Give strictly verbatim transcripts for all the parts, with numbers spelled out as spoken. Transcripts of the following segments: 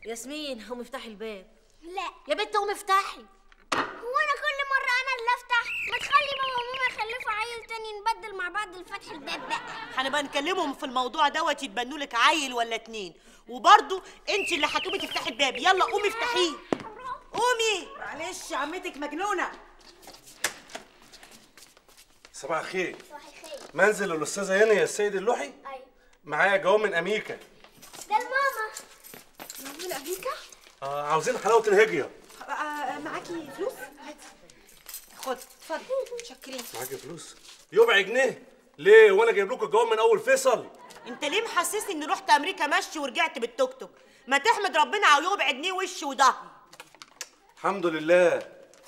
ياسمين قومي افتحي الباب. لا يا بنت قومي افتحي. هو انا كل مره انا اللي افتح؟ ما تخلي بابا وماما يخلفوا عيل تاني نبدل مع بعض الفتح الباب بقى. هنبقى نكلمهم في الموضوع دوت يتبنوا لك عيل ولا اتنين، وبرضه انت اللي هتقومي تفتحي الباب. يلا قومي افتحيه قومي. معلش عمتك مجنونه. صباح الخير. صباح الخير. منزل الاستاذه هنا يا السيد اللوحي؟ ايوه. معايا جواب من امريكا. ده الماما. من امريكا؟ آه عاوزين حلاوه الهجيه. آه معاكي فلوس؟ هاتي. خد اتفضل. متشكرين. معاكي فلوس؟ ربع جنيه؟ ليه وانا جايب لكم الجواب من اول فيصل؟ انت ليه محسسني اني رحت امريكا مشي ورجعت بالتوك توك؟ ما تحمد ربنا على ربع جنيه وش وظهر. الحمد لله.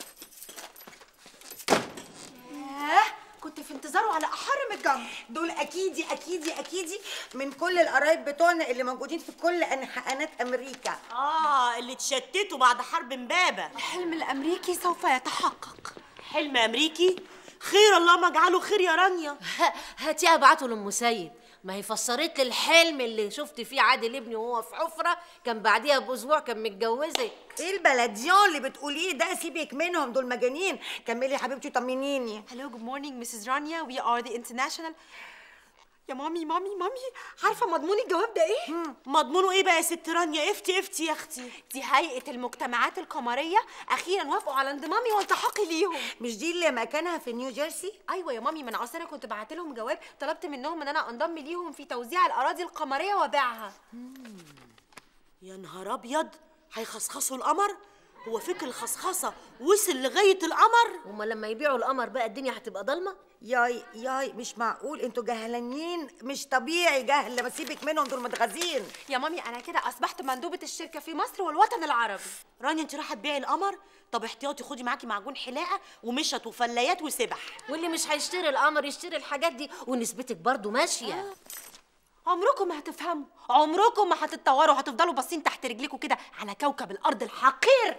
كنت في انتظاره على احر من الجمر. دول اكيدي اكيدي اكيدي من كل القرايب بتوعنا اللي موجودين في كل انحاءات امريكا. اه اللي اتشتتوا بعد حرب امبابه. الحلم الامريكي سوف يتحقق. حلم امريكي؟ خير اللهم اجعله خير يا رانيا. هاتيها ابعته لام سيد، ما هي فسرت لي الحلم اللي شفت فيه عادل ابني وهو في حفره كان بعديها باسبوع كان متجوزك. ايه البلديون اللي بتقوليه ده؟ سيبك منهم دول مجانين. كملي يا حبيبتي طمنيني. Hello, good morning, Missus Rania. We are the international. يا مامي مامي مامي، عارفة مضمون الجواب ده ايه؟ مضمونه ايه بقى يا ست رانيا؟ افتي افتي يا اختي. دي هيئة المجتمعات القمرية أخيرا وافقوا على انضمامي والتحاقي ليهم. مش دي اللي مكانها في نيو جيرسي؟ أيوة يا مامي، من أصل أنا كنت بعت لهم جواب طلبت منهم إن أنا أنضم ليهم في توزيع الأراضي القمرية وبيعها. يا نهار أبيض، هيخصخصوا القمر؟ هو فكر الخصخصة وصل لغاية القمر؟ هما لما يبيعوا القمر بقى الدنيا هتبقى ضلمة؟ ياي ياي مش معقول، انتوا جهلانين مش طبيعي جهل. بس سيبك منهم دول متغازين. يا مامي أنا كده أصبحت مندوبة الشركة في مصر والوطن العربي. رانيا انت رايحة تبيعي القمر؟ طب احتياطي خدي معاكي معجون حلاقة ومشط وفلايات وسبح. واللي مش هيشتري القمر يشتري الحاجات دي ونسبتك برضو ماشية. آه. عمركم ما هتفهموا، عمركم ما هتتطوروا، هتفضلوا باصين تحت رجليكم كده على كوكب الأرض الحقير.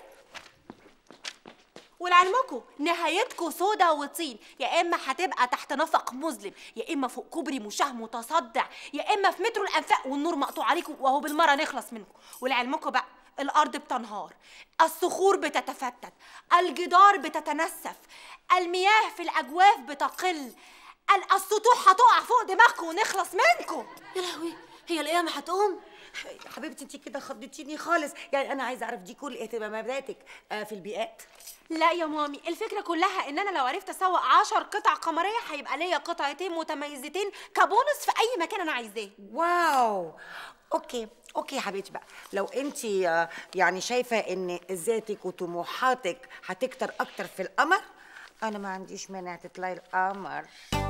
ولعلمكم نهايتكم سودا وطين، يا اما هتبقى تحت نفق مظلم، يا اما فوق كوبري مشاه متصدع، يا اما في مترو الانفاق والنور مقطوع عليكم وهو بالمره نخلص منكم. ولعلمكم بقى الارض بتنهار، الصخور بتتفتت، الجدار بتتنسف، المياه في الاجواف بتقل، السطوح هتقع فوق دماغكم ونخلص منكم. يا لهوي، هي القيامة هتقوم؟ حبيبتي انت كده خضتيني خالص. يعني انا عايزه اعرف دي كل اهتماماتك آه في البيئات؟ لا يا مامي، الفكرة كلها ان انا لو عرفت اسوق عشر قطع قمرية هيبقى ليا قطعتين متميزتين كبونص في اي مكان انا عايزاه. واو، اوكي اوكي يا حبيبتي بقى، لو انت يعني شايفة ان ذاتك وطموحاتك هتكتر اكتر في القمر، انا ما عنديش مانع تطلعي القمر.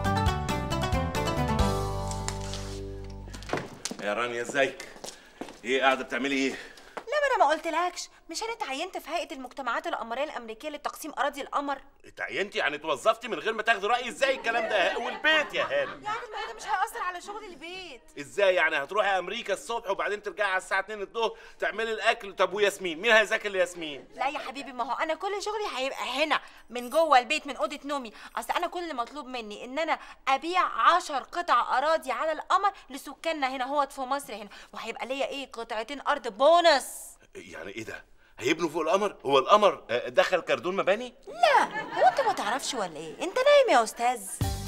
يا رانيا ازيك؟ ايه قاعده بتعملي ايه؟ لا ما انا ما قلتلكش، مش انا اتعينت في هيئة المجتمعات القمرية الامريكية لتقسيم اراضي القمر؟ اتعينتي يعني اتوظفتي من غير ما تاخدي رايي؟ ازاي الكلام ده؟ والبيت يا هانم؟ يعني ما ده مش هيأثر على شغل البيت. ازاي يعني؟ هتروحي امريكا الصبح وبعدين ترجعي على الساعه اتنين الظهر تعملي الاكل؟ طب وياسمين مين هيذاكر لياسمين؟ لا يا حبيبي، ما هو انا كل شغلي هيبقى هنا من جوه البيت من اوضه نومي. اصل انا كل اللي مطلوب مني ان انا ابيع عشر قطع اراضي على القمر لسكاننا هنا هوت في مصر هنا، وهيبقى ليا ايه قطعتين ارض بونص. يعني ايه ده؟ هيبنوا فوق القمر؟ هو القمر دخل كردون مباني؟ لا، هو انت ما تعرفش ولا ايه؟ انت نايم يا استاذ.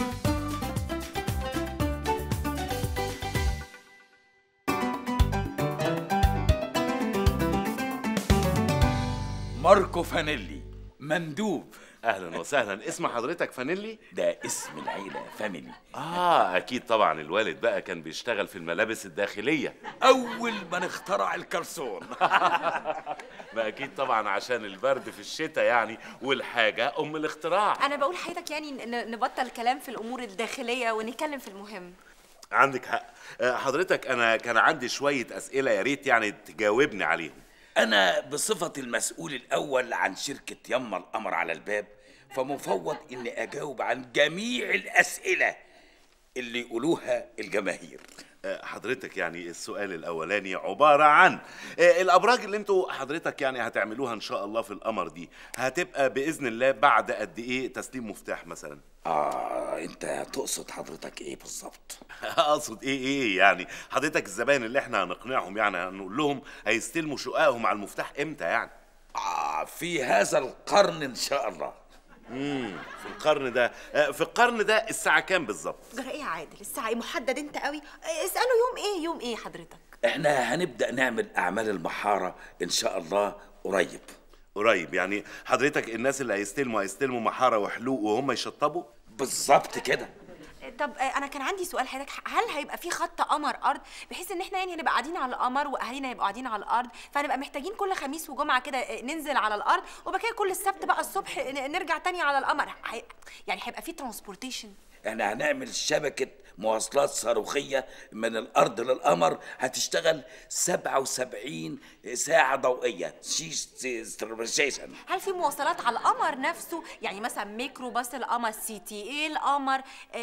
ماركو فانيلي، مندوب. اهلا وسهلا. اسم حضرتك فانيلي؟ ده اسم العيله، فاميلي. اه اكيد طبعا الوالد بقى كان بيشتغل في الملابس الداخليه اول ما نخترع الكرسون. ما اكيد طبعا عشان البرد في الشتاء يعني، والحاجه ام الاختراع. انا بقول حضرتك يعني نبطل كلام في الامور الداخليه ونتكلم في المهم. عندك حق. حضرتك انا كان عندي شويه اسئله يا ريت يعني تجاوبني عليهم. أنا بصفتي المسؤول الأول عن شركة يما القمر على الباب، فمفوض إني أجاوب عن جميع الأسئلة اللي يقولوها الجماهير. حضرتك يعني السؤال الاولاني عباره عن الابراج اللي انتوا حضرتك يعني هتعملوها ان شاء الله في القمر دي هتبقى باذن الله بعد قد ايه تسليم مفتاح مثلا؟ اه انت تقصد حضرتك ايه بالظبط؟ اقصد ايه ايه يعني حضرتك الزباين اللي احنا هنقنعهم يعني هنقول لهم هيستلموا شققهم على المفتاح امتى يعني؟ آه في هذا القرن ان شاء الله. امم في القرن ده في القرن ده الساعه كام بالظبط؟ جرى ايه يا عادل؟ الساعه ايه؟ محدد انت قوي. اساله يوم ايه؟ يوم ايه حضرتك؟ احنا هنبدا نعمل اعمال المحاره ان شاء الله قريب. قريب يعني حضرتك الناس اللي هيستلموا هيستلموا محاره وحلوق وهم يشطبوا؟ بالظبط كده. طب انا كان عندي سؤال حضرتك، هل هيبقى في خط قمر ارض بحيث ان احنا يعني هنبقى قاعدين على القمر واهالينا هيبقوا قاعدين على الارض، فهنبقى محتاجين كل خميس وجمعه كده ننزل على الارض وبعد كده كل السبت بقى الصبح نرجع تاني على القمر؟ هي... يعني هيبقى في ترانسبورتيشن؟ احنا هنعمل شبكة مواصلات صاروخية من الأرض للقمر هتشتغل سبعة وسبعين ساعة ضوئية. ستيشن. هل في مواصلات على القمر نفسه؟ يعني مثلا ميكرو باص القمر، سي تي اي القمر،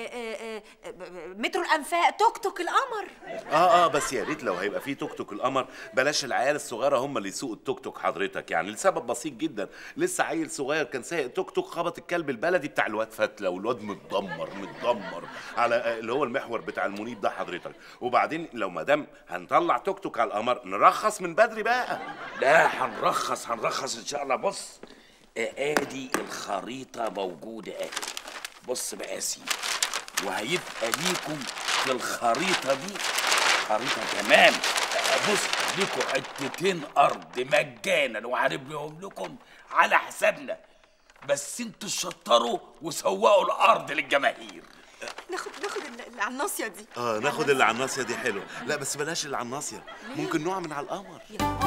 مترو الأنفاق، توك توك القمر؟ اه اه بس يا ريت لو هيبقى في توك توك القمر بلاش العيال الصغيرة هم اللي يسوقوا التوك توك حضرتك، يعني لسبب بسيط جدا. لسه عيل صغير كان سايق توك توك خبط الكلب البلدي بتاع الواد فتلة والواد متدمر متدمر على اللي هو المحور بتاع المنيب ده حضرتك. وبعدين لو ما دام هنطلع توك توك على القمر نرخص من بدري بقى. لا هنرخص هنرخص ان شاء الله. بص ادي الخريطة موجودة اهي. بص بقى يا سيدي، وهيبقى ليكم في الخريطة دي خريطة تمام. بص ليكم حتتين ارض مجانا وهنبنيهم لكم على حسابنا، بس انتوا شطروا وسوقوا الارض للجماهير. ناخد ناخد اللي على الناصيه دي. اه ناخد اللي على الناصيه دي حلو. لا بس بلاش اللي على الناصيه، ممكن نقع من على القمر.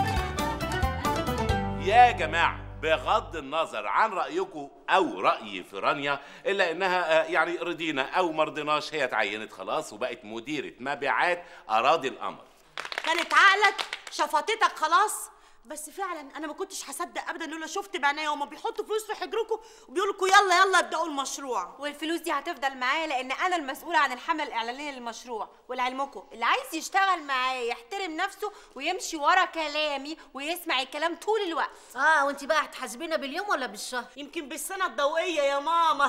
يا جماعه بغض النظر عن رايكم او رايي في رانيا الا انها يعني رضينا او ما رضيناش هي اتعينت خلاص وبقت مديره مبيعات اراضي القمر. كانت عقلك شفطتك خلاص. بس فعلا انا ما كنتش هصدق ابدا لولا شفت بعينيا وهما بيحطوا فلوس في حجركم وبيقولوا لكم يلا يلا ابداوا المشروع. والفلوس دي هتفضل معايا لان انا المسؤوله عن الحمله الاعلانيه للمشروع. ولعلمكم اللي عايز يشتغل معايا يحترم نفسه ويمشي ورا كلامي ويسمع الكلام طول الوقت. اه وانت بقى هتحاسبينا باليوم ولا بالشهر؟ يمكن بالسنه الضوئيه يا ماما.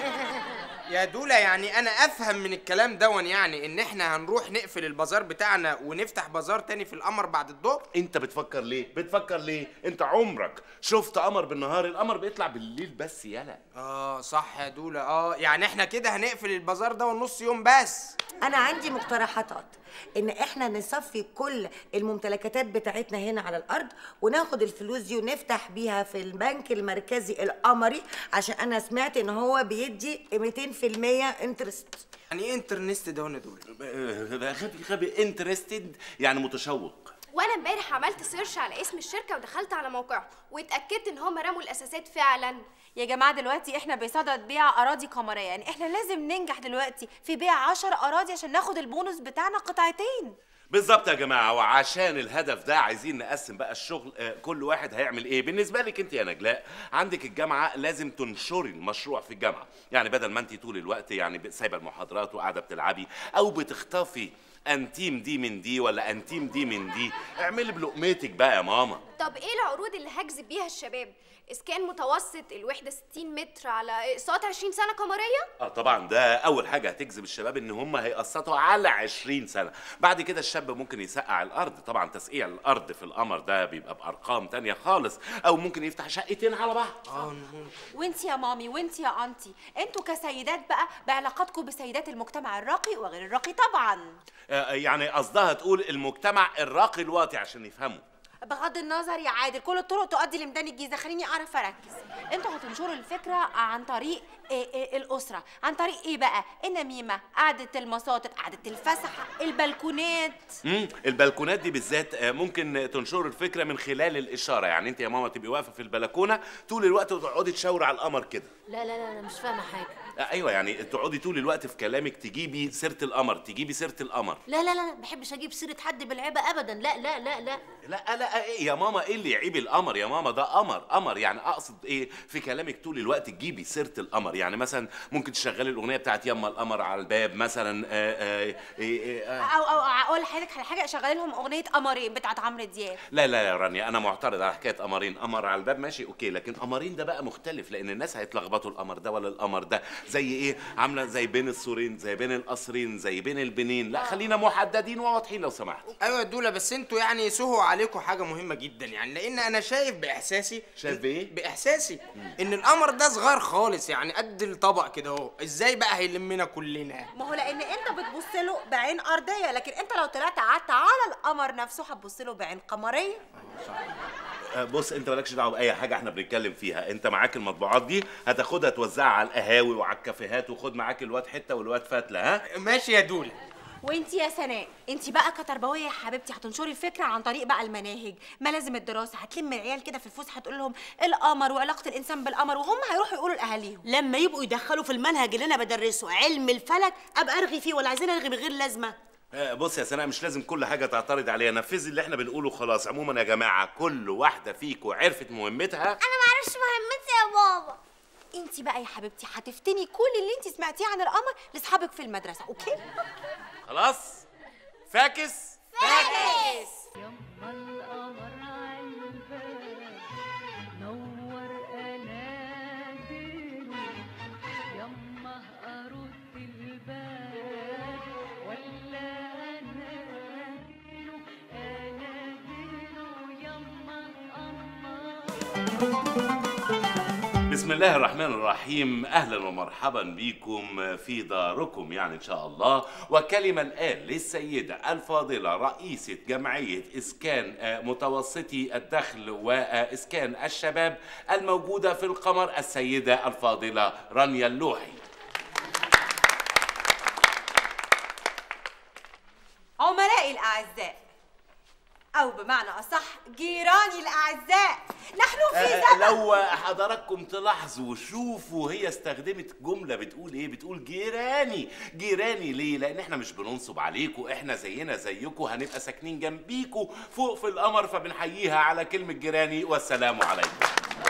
يا دولة يعني انا افهم من الكلام دون يعني ان احنا هنروح نقفل البازار بتاعنا ونفتح بازار تاني في القمر بعد الظهر؟ انت بتفكر ليه؟ بتفكر ليه؟ انت عمرك شفت قمر بالنهار؟ القمر بيطلع بالليل بس يالا. اه صح يا دولة. اه يعني احنا كده هنقفل البازار ده ونص يوم بس. انا عندي مقترحات ان احنا نصفي كل الممتلكات بتاعتنا هنا على الارض وناخد الفلوس دي ونفتح بيها في البنك المركزي القمري، عشان انا سمعت ان هو بيدي مئتين في المية انترست. يعني ايه انترنست ده يا دولة؟ ده غبي غبي. انترستد يعني متشوق. وانا امبارح عملت سيرش على اسم الشركه ودخلت على موقعهم واتاكدت ان هم رموا الاساسات فعلا. يا جماعه دلوقتي احنا بصدد بيع اراضي قمريه، يعني احنا لازم ننجح دلوقتي في بيع عشر اراضي عشان ناخد البونص بتاعنا قطعتين. بالظبط يا جماعه، وعشان الهدف ده عايزين نقسم بقى الشغل. آه كل واحد هيعمل ايه. بالنسبه لك انت يا نجلاء عندك الجامعه لازم تنشري المشروع في الجامعه، يعني بدل ما انت طول الوقت يعني سايبه المحاضرات وقاعده بتلعبي او بتخطفي انتيم دي من دي ولا انتيم دي من دي، اعملي بلقمتك بقى يا ماما. طب ايه العروض اللي هجذب بيها الشباب؟ اسكان متوسط الوحده ستين متر على اقساط عشرين سنه قمريه؟ اه طبعا ده اول حاجه هتجذب الشباب ان هم هيقسطوا على عشرين سنه. بعد كده الشاب ممكن يسقع الارض، طبعا تسقيع الارض في القمر ده بيبقى بارقام تانية خالص، او ممكن يفتح شقتين على بعض. اه وانت يا مامي وانت يا انتي انتوا كسيدات بقى بعلاقاتكم بسيدات المجتمع الراقي وغير الراقي طبعا. آه يعني قصدها تقول المجتمع الراقي الواطي عشان يفهموا. بغض النظر يا عادل كل الطرق تؤدي لميدان الجيزه، خليني اعرف اركز. انتوا هتنشروا الفكره عن طريق إيه إيه الاسره، عن طريق ايه بقى؟ النميمه، قعده المصاطب، قعده الفسحه، البلكونات. امم البلكونات دي بالذات ممكن تنشروا الفكره من خلال الاشاره، يعني انت يا ماما تبقي واقفه في البلكونه طول الوقت وتقعدي تشاوري على القمر كده. لا لا لا انا مش فاهمه حاجه. ايوه يعني تقعدي طول الوقت في كلامك تجيبي سيره القمر تجيبي سيره القمر. لا لا لا ما بحبش اجيب سيره حد بالعيبه ابدا. لا لا لا لا لا لا ايه يا ماما، ايه اللي يعيب القمر يا ماما؟ ده قمر قمر يعني. اقصد ايه في كلامك طول الوقت تجيبي سيره القمر. يعني مثلا ممكن تشغلي الاغنيه بتاعت يما القمر على الباب مثلا. آآ آآ آآ او او اقول لحضرتك على حاجه، اشغل لهم اغنيه قمرين بتاعت عمرو دياب. لا لا يا رانيا انا معترض على حكايه قمرين. قمر على الباب ماشي اوكي، لكن قمرين ده بقى مختلف، لان الناس هيتلخبطوا القمر ده ولا القمر ده. زي ايه؟ عامله زي بين السورين، زي بين القصرين، زي بين البنين. لا خلينا محددين وواضحين لو سمحت. ايوه يا دوله، بس انتوا يعني سهوا عليكم حاجه مهمه جدا يعني، لان انا شايف باحساسي شايف بايه؟ باحساسي ان القمر ده صغير خالص يعني قد الطبق كده اهو. ازاي بقى هيلمنا كلنا؟ ما هو لان انت بتبص له بعين ارضيه، لكن انت لو طلعت قعدت على القمر نفسه هتبص له بعين قمريه. بص انت مالكش دعوه باي حاجه احنا بنتكلم فيها. انت معاك المطبوعات دي هتاخدها توزعها على القهاوي وعلى الكافيهات، وخد معاك الواد حته والواد فتله. ها ماشي يا دوله. وانت يا سناء، انت بقى كتربويه يا حبيبتي هتنشري الفكره عن طريق بقى المناهج، ملازم الدراسه، هتلم العيال كده في الفسحه تقول لهم القمر وعلاقه الانسان بالقمر، وهم هيروحوا يقولوا لاهاليهم. لما يبقوا يدخلوا في المنهج اللي انا بدرسه علم الفلك ابقى ارغي فيه، ولا عايزين ارغي من غير لازمه؟ بص يا سناء مش لازم كل حاجه تعترض عليها، نفذي اللي احنا بنقوله خلاص. عموما يا جماعه كل واحده فيكم عرفت مهمتها. انا ما اعرفش مهمتي يا بابا. انت بقى يا حبيبتي هتفتني كل اللي انت سمعتيه عن القمر لاصحابك في المدرسه، اوكي؟ خلاص فاكس فاكس. يما القمر عالباب نور اناديله، يما ارد الباب ولا اناديله، اناديله يما القمر. بسم الله الرحمن الرحيم. اهلا ومرحبا بكم في داركم يعني ان شاء الله. وكلمه الان للسيده الفاضله رئيسه جمعيه اسكان متوسطي الدخل واسكان الشباب الموجوده في القمر، السيده الفاضله رانيا اللوحي. عملائي الاعزاء، او بمعنى اصح جيراني الاعزاء، نحن في زمن. لو حضراتكم تلاحظوا شوفوا هي استخدمت جمله بتقول ايه؟ بتقول جيراني. جيراني ليه؟ لان احنا مش بننصب عليكم، احنا زينا زيكم، هنبقى ساكنين جنبيكم فوق في القمر، فبنحييها على كلمه جيراني. والسلام عليكم.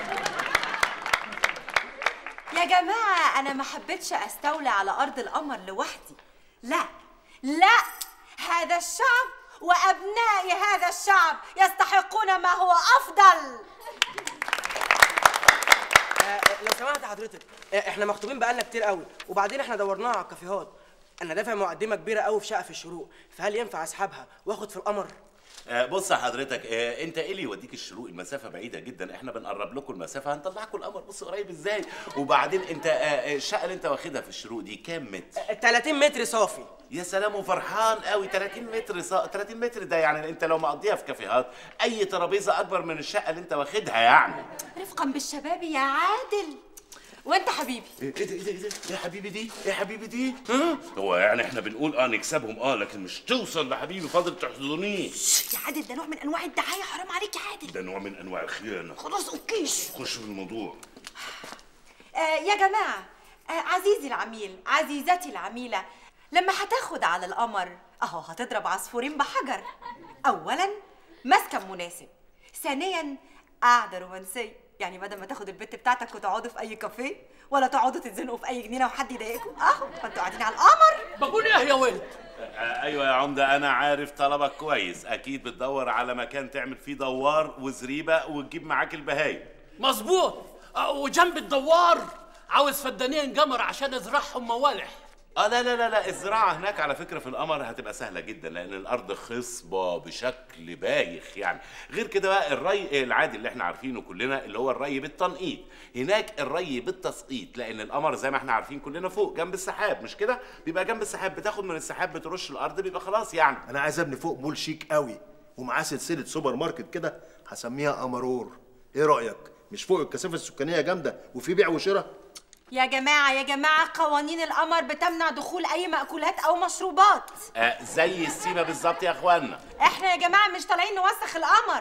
يا جماعه انا ما حبيتش استولي على ارض القمر لوحدي، لا لا، هذا الشعب وأبناء هذا الشعب يستحقون ما هو أفضل. آه لو سمحت حضرتك، آه احنا مخطوبين بقالنا كتير قوي، وبعدين احنا دورناها على الكافيهات. انا دافع مقدمه كبيره قوي في شقه في الشروق، فهل ينفع اسحبها واخد في القمر؟ آه بص يا حضرتك، آه انت ايه اللي يوديك الشروق؟ المسافه بعيده جدا، احنا بنقرب لكم المسافه، هنطلعكم القمر. بص قريب ازاي. وبعدين انت آه الشقه اللي انت واخدها في الشروق دي كام متر؟ آه ثلاثين متر صافي. يا سلام وفرحان قوي. ثلاثين متر صا... ثلاثين متر ده يعني انت لو مقضيها في كافيهات اي ترابيزه اكبر من الشقه اللي انت واخدها يعني. رفقا بالشباب يا عادل. وانت حبيبي ايه ده ايه ده ايه ده يا حبيبي دي يا حبيبي دي ها؟ هو يعني احنا بنقول اه نكسبهم اه، لكن مش توصل لحبيبي. فاضل تحضنيه يا عادل، ده نوع من انواع الدعايه، حرام عليك يا عادل. ده نوع من انواع الخيانه. خلاص اوكي خش في الموضوع. آه يا جماعه، آه عزيزي العميل، عزيزتي العميله، لما هتاخد على القمر اهو هتضرب عصفورين بحجر. اولا مسكن مناسب، ثانيا قعده رومانسيه، يعني بدل ما تاخد البت بتاعتك وتقعدوا في اي كافيه ولا تقعدوا تتزنقوا في اي جنينه وحد يضايقكم، اهو فانتوا قاعدين على القمر. بقول ايه يا ولد؟ آه ايوه يا عمده انا عارف طلبك كويس. اكيد بتدور على مكان تعمل فيه دوار وزريبه وتجيب معاك البهايم. مظبوط. آه وجنب الدوار عاوز فدانين قمر عشان ازرعهم موالح. اه لا لا لا لا الزراعه هناك على فكره في القمر هتبقى سهله جدا، لان الارض خصبه بشكل بايخ يعني. غير كده بقى الري العادي اللي احنا عارفينه كلنا اللي هو الري بالتنقيط، هناك الري بالتسقيط، لان القمر زي ما احنا عارفين كلنا فوق جنب السحاب، مش كده؟ بيبقى جنب السحاب، بتاخد من السحاب بترش الارض بيبقى خلاص يعني. انا عايز ابني فوق مول شيك قوي ومعاه سلسله سوبر ماركت كده، هسميها قمرور. ايه رايك؟ مش فوق الكثافه السكانيه جامده وفي بيع وشراء؟ يا جماعة يا جماعة، قوانين القمر بتمنع دخول أي مأكولات أو مشروبات. آه زي السيما بالظبط يا اخوانا. احنا يا جماعة مش طالعين نوسخ القمر.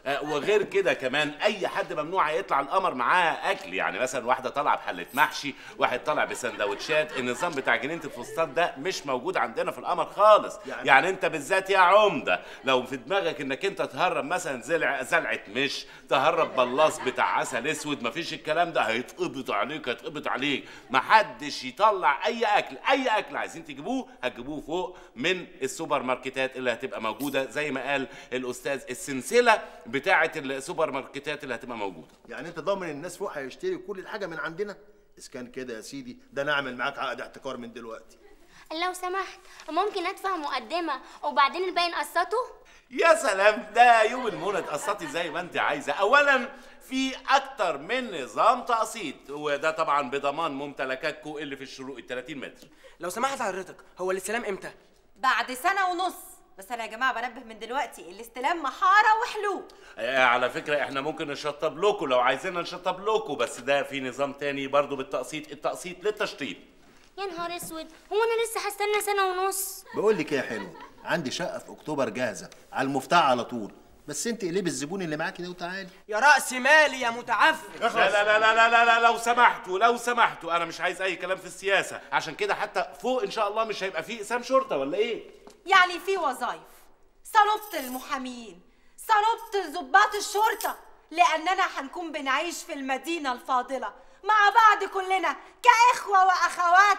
آه وغير كده كمان اي حد ممنوع يطلع القمر معاه اكل، يعني مثلا واحده طالعه بحله محشي، واحد طالع بسندوتشات. النظام بتاع جنينه الفسطاط ده مش موجود عندنا في القمر خالص. يعني, يعني انت بالذات يا عمده لو في دماغك انك انت تهرب مثلا زلع زلعه مش تهرب بلاص بتاع عسل اسود، مفيش الكلام ده، هيتقبض عليك هيتقبض عليك. محدش يطلع اي اكل، اي اكل عايزين تجيبوه هتجيبوه فوق من السوبر ماركتات اللي هتبقى موجوده زي ما قال الاستاذ، السلسله بتاعه السوبر ماركتات اللي هتبقى موجوده. يعني انت ضامن الناس فوق هيشتري كل الحاجه من عندنا؟ اذا كان كده يا سيدي ده نعمل معاك عقد احتكار من دلوقتي. لو سمحت ممكن ادفع مقدمه وبعدين الباقي نقسطه؟ يا سلام، ده يوم المولى تقسطي زي ما انت عايزه. اولا في اكتر من نظام تقسيط، وده طبعا بضمان ممتلكاتكم اللي في الشروق ال ثلاثين متر. لو سمحت حضرتك، هو الاستلام امتى؟ بعد سنه ونص. بس انا يا جماعه بنبه من دلوقتي، الاستلام محاره وحلو. آه على فكره احنا ممكن نشطب لكم لو عايزين نشطب لكم، بس ده في نظام تاني برضو بالتقسيط، التقسيط للتشطيب. يا نهار اسود، هو انا لسه هستنى سنه ونص؟ بقول لك ايه يا حلو، عندي شقه في اكتوبر جاهزه على المفتاح على طول، بس انت قلبي الزبون اللي معاكي ده وتعالي. يا راس مالي يا متعفن. لا لا لا لا لا لا لو سمحتوا لو سمحتوا انا مش عايز اي كلام في السياسه، عشان كده حتى فوق ان شاء الله مش هيبقى فيه اقسام شرطه ولا ايه؟ يعني في وظايف، صلبت المحامين، صلبت ضباط الشرطه، لاننا هنكون بنعيش في المدينه الفاضله مع بعض كلنا كاخوه واخوات.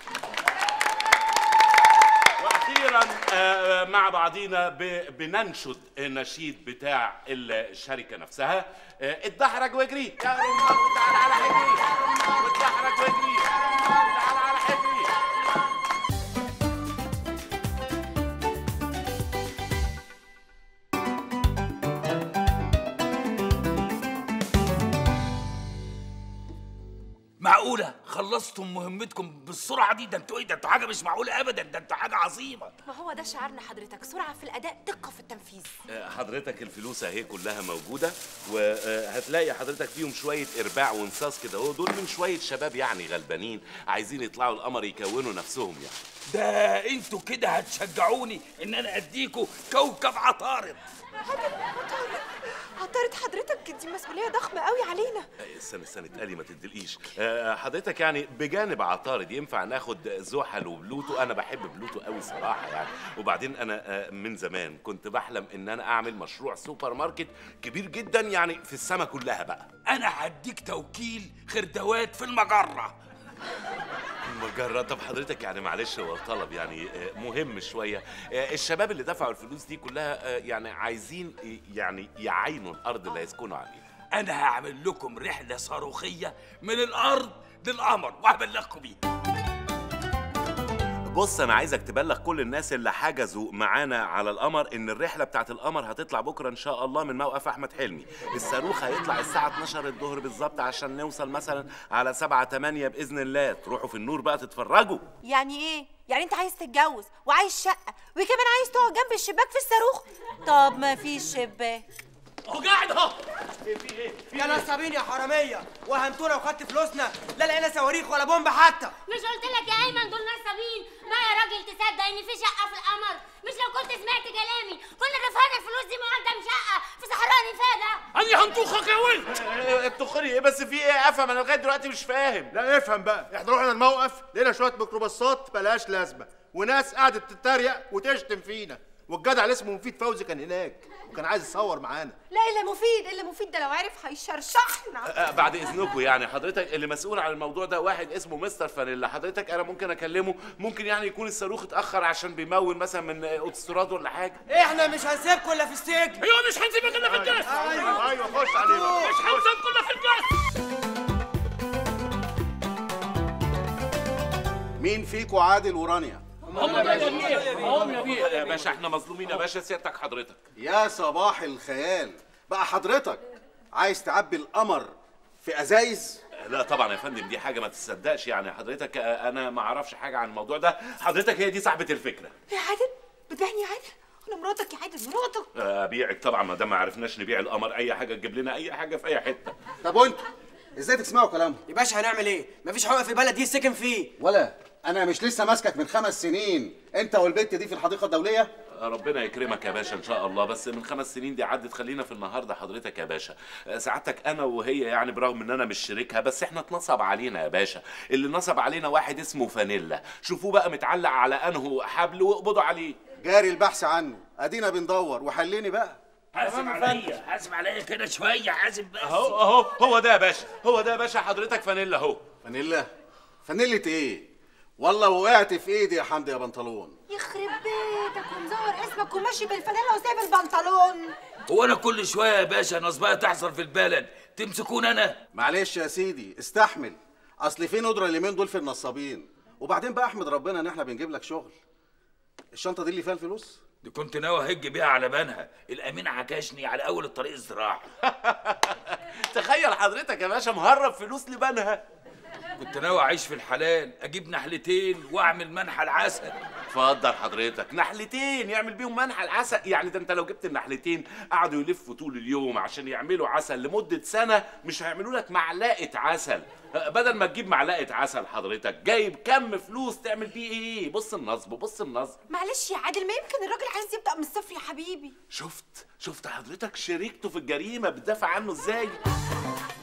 واخيرا آه مع بعضينا بننشد النشيد بتاع الشركه نفسها، آه اتدحرج واجري يا رمار وتعالى على حجري، واتدحرج واجري وتعالى على حجري. معقولة خلصتم مهمتكم بالسرعة دي؟ ده انتوا ايه ده؟ انتوا حاجة مش معقولة أبدا، ده انتوا حاجة عظيمة. ما هو ده شعارنا حضرتك، سرعة في الأداء، دقة في التنفيذ. حضرتك الفلوس اهي كلها موجودة، وهتلاقي حضرتك فيهم شوية إرباع وانصاص كده اهو، دول من شوية شباب يعني غلبانين عايزين يطلعوا القمر يكونوا نفسهم يعني. ده انتوا كده هتشجعوني إن أنا أديكوا كوكب عطارد. عطارد حضرتك دي مسؤولية ضخمة قوي علينا. استنى استنى اتقالي ما تدلقيش. حضرتك يعني بجانب عطارد ينفع ناخد زحل وبلوتو؟ انا بحب بلوتو قوي صراحه يعني، وبعدين انا من زمان كنت بحلم ان انا اعمل مشروع سوبر ماركت كبير جدا يعني في السما كلها بقى. انا هديك توكيل خردوات في المجره. المجرة؟ طب حضرتك يعني معلش هو طلب يعني مهم شوية، الشباب اللي دفعوا الفلوس دي كلها يعني عايزين يعني يعينوا الأرض اللي هيسكنوا عليها. أنا هعمل لكم رحلة صاروخية من الأرض للقمر وهبلغكم بيها. بص انا عايزك تبلغ كل الناس اللي حجزوا معانا على القمر ان الرحله بتاعت القمر هتطلع بكره ان شاء الله من موقف احمد حلمي. الصاروخ هيطلع الساعه اتناشر الظهر بالظبط عشان نوصل مثلا على سبعة تمانية باذن الله. تروحوا في النور بقى تتفرجوا. يعني ايه؟ يعني انت عايز تتجوز وعايز شقه وكمان عايز تقعد جنب الشباك في الصاروخ؟ طب ما فيش شباك اهو قاعد اهو. في ايه؟ يا نصابين يا حراميه، وهمتونا وخدت فلوسنا، لا لقينا صواريخ ولا بومب حتى. مش قلت لك يا ايمن دول نصابين؟ ما يا راجل تصدق ان في شقه في القمر؟ مش لو كنت سمعت كلامي كنا دفعنا الفلوس دي مقدم شقه في صحراء نفاده. اني هنطخك يا ولد. التخري ايه بس؟ في ايه؟ افهم انا لغايه دلوقتي مش فاهم. لا افهم بقى، احنا رحنا الموقف لقينا شويه ميكروباصات بلاش لازمه، وناس قعدت تتريق وتشتم فينا، والجدع اللي اسمه مفيد فوزي كان هناك وكان عايز يصور معانا. لا الا مفيد، الا مفيد ده لو عرف هيشرشحنا. أه بعد اذنكم يعني حضرتك اللي مسؤول عن الموضوع ده واحد اسمه مستر فانيلا، حضرتك انا ممكن اكلمه؟ ممكن يعني يكون الصاروخ اتاخر عشان بيمون مثلا من اوتوستراد ولا حاجه. احنا مش هنسيبكم الا في السجن. ايوه مش هنسيبك الا في الجاز. ايوه ايوه خش علينا. مش هنسيبك الا في الجاز. مين فيكم عادل ورانيا؟ هم يا بيه، هم يا بيه. يا باشا احنا مظلومين يا باشا، سيادتك حضرتك. يا صباح الخيال، بقى حضرتك عايز تعبي القمر في ازايز؟ لا طبعا يا فندم دي حاجه ما تصدقش يعني حضرتك، انا ما اعرفش حاجه عن الموضوع ده، حضرتك هي دي صاحبه الفكره. يا عادل بتبيعني يا عادل؟ انا مراتك يا عادل، مراتك. ابيعك طبعا ما دام ما عرفناش نبيع القمر، اي حاجه تجيب لنا اي حاجه في اي حته. طب وانتوا ازاي تسمعوا كلامهم؟ يا باشا هنعمل ايه؟ مفيش حقوق في البلد دي سكن فيه. ولا انا مش لسه ماسكك من خمس سنين انت والبت دي في الحديقه الدوليه؟ ربنا يكرمك يا باشا ان شاء الله، بس من خمس سنين دي عدت، خلينا في النهارده حضرتك يا باشا. سعادتك انا وهي يعني برغم ان انا مش شريكها بس احنا اتنصب علينا يا باشا. اللي نصب علينا واحد اسمه فانيلا، شوفوه بقى متعلق على انه حبل واقبضوا عليه. جاري البحث عنه، ادينا بندور وحليني بقى. حاسب عليا حاسب عليا كده شويه، حاسب بس. اهو اهو هو ده يا باشا، هو ده يا باشا حضرتك فانيلا اهو. فانيلا؟ فانيلة ايه؟ والله وقعت في ايدي يا حمدي يا بنطلون. يخرب بيتك ومزور اسمك وماشي بالفانيلا وسايب البنطلون. هو انا كل شويه يا باشا نصبايه تحصل في البلد تمسكون انا؟ معلش يا سيدي استحمل، اصل في ندره اليومين دول في النصابين، وبعدين بقى احمد ربنا ان احنا بنجيب لك شغل. الشنطه دي اللي فيها الفلوس؟ دي كنت ناوي اهج بيها على بنها، الامين عكشني على اول الطريق الزراعي. تخيل حضرتك يا باشا مهرب فلوس لبنها. كنت ناوي اعيش في الحلال، اجيب نحلتين واعمل منحى العسل. اتفضل حضرتك، نحلتين يعمل بيهم منحى العسل؟ يعني ده انت لو جبت النحلتين قعدوا يلفوا طول اليوم عشان يعملوا عسل لمده سنه مش هيعملوا لك معلقه عسل. بدل ما تجيب معلقه عسل حضرتك جايب كم فلوس تعمل بيه ايه؟ بص النصب بص النصب. معلش يا عادل، ما يمكن الراجل عايز يبدا من الصفر يا حبيبي. شفت شفت حضرتك شريكته في الجريمه بتدافع عنه ازاي؟